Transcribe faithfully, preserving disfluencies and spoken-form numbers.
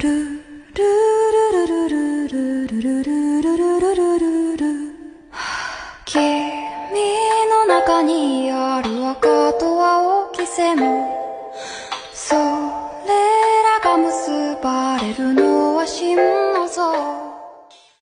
君の中にある赤と青き線も、それらが結ばれるのは心の像。